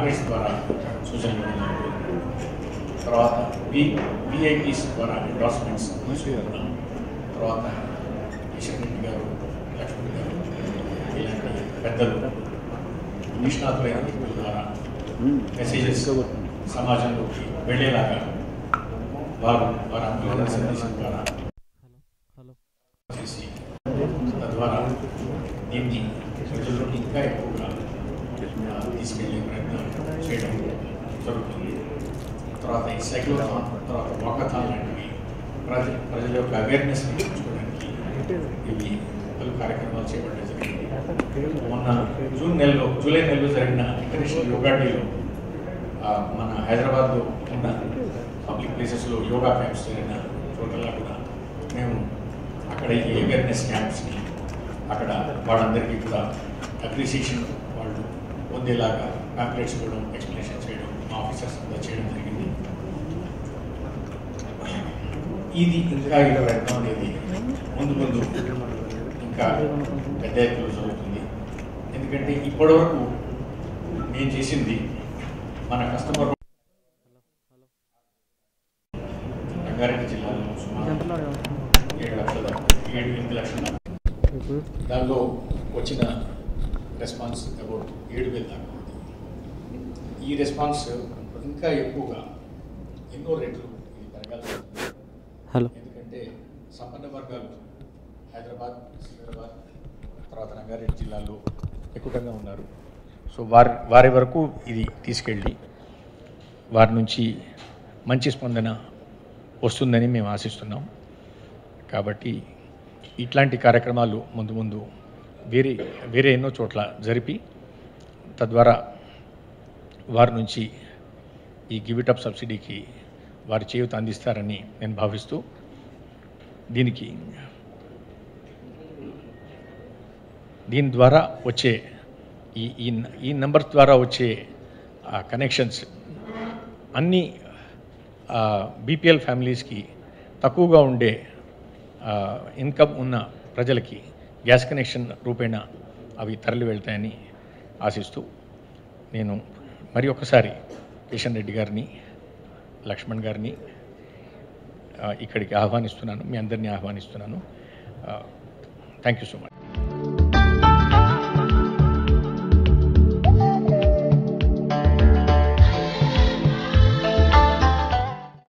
Corporates ద్వారా సూచనలు ఇవ్వడం, తర్వాత విఐపీస్ ద్వారా ఎండార్స్మెంట్స్ తీసుకున్నాం. తర్వాత కిషన్ రెడ్డి గారు, లక్ష్మణ్ గారు ఇలాంటి పెద్దలు నిష్ణాతులైన వ్యక్తుల ద్వారా మెసేజెస్ సమాజంలోకి వెళ్ళేలాగా వారు అందులో సందేశం ద్వారా చేసి తద్వారా దీన్ని ప్రజల్లోకి ఇంకా ఎక్కువగా తీసుకెళ్లే ప్రయత్నం చేయడం జరుగుతుంది. తర్వాత ఈ సైక్లోథాన్, తర్వాత వాకథాన్ లాంటివి ప్రజల యొక్క అవేర్నెస్ని పెంచుకోవడానికి ఇవి పలు కార్యక్రమాలు చేపట్టడం జరిగింది. మొన్న జూలై నెలలో జరిగిన ఇంటర్నేషనల్ యోగా డేలో మన హైదరాబాద్లో ఉన్న పబ్లిక్ ప్లేసెస్లో యోగా క్యాంప్స్ జరిగిన చోటల్లో కూడా మేము అక్కడ ఈ అవేర్నెస్ క్యాంప్స్ని అక్కడ వాళ్ళందరికీ కూడా అప్రిసియేషన్ వాళ్ళు పొందేలాగా ప్యాంప్లెట్స్ ఇవ్వడం, ఎక్స్ప్లెనేషన్ చేయడం, మా ఆఫీసర్స్ అంతా చేయడం జరిగింది. ఇది ఇంకా ఇలా ప్రయత్నం అనేది ముందు ఇంకా పెద్ద ఎత్తులో జరుగుతుంది. ఎందుకంటే ఇప్పటివరకు నేను చేసింది మన కస్టమర్ రంగారెడ్డి జిల్లాలో సుమారు 7 లక్షల దానిలో వచ్చిన రెస్పాన్స్ అబౌట్ 7,000 దాకా ఉంది. ఈ రెస్పాన్స్ ఇంకా ఎక్కువగా ఎన్నో రెట్లు ఇది పెరగాల్సి ఉంటుంది. ఎందుకంటే సంపన్న వర్గాలు హైదరాబాద్, సికింద్రాబాద్, తర్వాత రంగారెడ్డి జిల్లాలో ఎక్కువగా ఉన్నారు. సో వారి వరకు ఇది తీసుకెళ్ళి వారి నుంచి మంచి స్పందన వస్తుందని మేము ఆశిస్తున్నాం. కాబట్టి ఇట్లాంటి కార్యక్రమాలు ముందు వేరే ఎన్నో చోట్ల జరిపి తద్వారా వారి నుంచి ఈ గివ్ ఇట్ అప్ సబ్సిడీకి వారి చేయూత అందిస్తారని నేను భావిస్తూ దీని ద్వారా వచ్చే ఈ నెంబర్ ద్వారా వచ్చే కనెక్షన్స్ అన్ని బీపీఎల్ ఫ్యామిలీస్కి తక్కువగా ఉండే ఇన్కమ్ ఉన్న ప్రజలకి గ్యాస్ కనెక్షన్ రూపేణ అవి తరలి వెళ్తాయని ఆశిస్తూ నేను మరి ఒకసారి కిషన్ రెడ్డి గారిని, లక్ష్మణ్ గారిని ఇక్కడికి ఆహ్వానిస్తున్నాను, మీ అందరినీ ఆహ్వానిస్తున్నాను. Thank you so much.